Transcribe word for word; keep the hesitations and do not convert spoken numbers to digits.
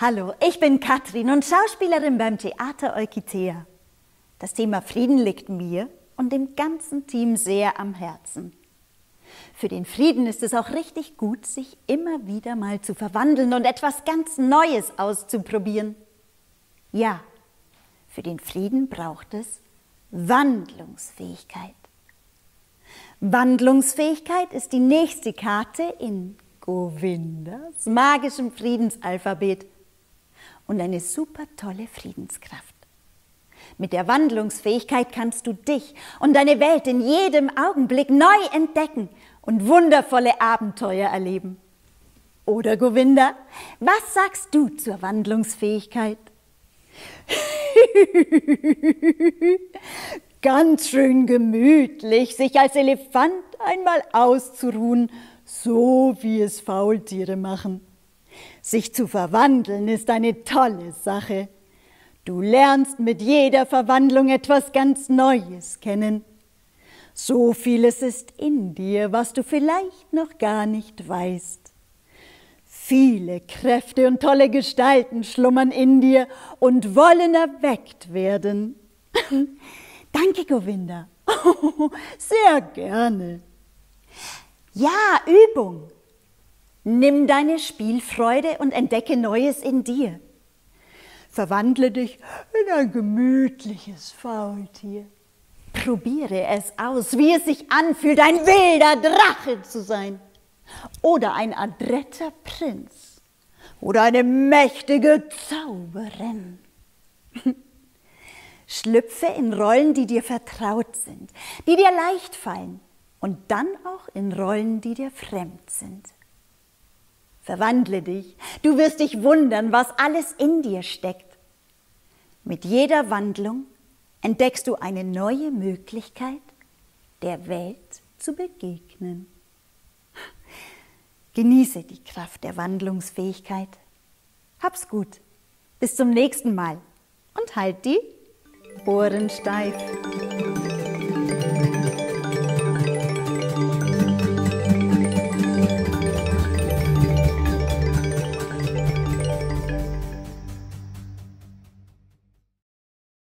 Hallo, ich bin Katrin und Schauspielerin beim Theater Eukitea. Das Thema Frieden liegt mir und dem ganzen Team sehr am Herzen. Für den Frieden ist es auch richtig gut, sich immer wieder mal zu verwandeln und etwas ganz Neues auszuprobieren. Ja, für den Frieden braucht es Wandlungsfähigkeit. Wandlungsfähigkeit ist die nächste Karte in Govindas magischem Friedensalphabet und eine super tolle Friedenskraft. Mit der Wandlungsfähigkeit kannst du dich und deine Welt in jedem Augenblick neu entdecken und wundervolle Abenteuer erleben. Oder Govinda, was sagst du zur Wandlungsfähigkeit? Ganz schön gemütlich, sich als Elefant einmal auszuruhen, so wie es Faultiere machen. Sich zu verwandeln ist eine tolle Sache. Du lernst mit jeder Verwandlung etwas ganz Neues kennen. So vieles ist in dir, was du vielleicht noch gar nicht weißt. Viele Kräfte und tolle Gestalten schlummern in dir und wollen erweckt werden. Danke, Govinda. Sehr gerne. Ja, Übung. Nimm deine Spielfreude und entdecke Neues in dir. Verwandle dich in ein gemütliches Faultier. Probiere es aus, wie es sich anfühlt, ein wilder Drache zu sein. Oder ein adretter Prinz. Oder eine mächtige Zauberin. Schlüpfe in Rollen, die dir vertraut sind, die dir leicht fallen. Und dann auch in Rollen, die dir fremd sind. Verwandle dich, du wirst dich wundern, was alles in dir steckt. Mit jeder Wandlung entdeckst du eine neue Möglichkeit, der Welt zu begegnen. Genieße die Kraft der Wandlungsfähigkeit. Hab's gut. Bis zum nächsten Mal und halt die Ohren steif.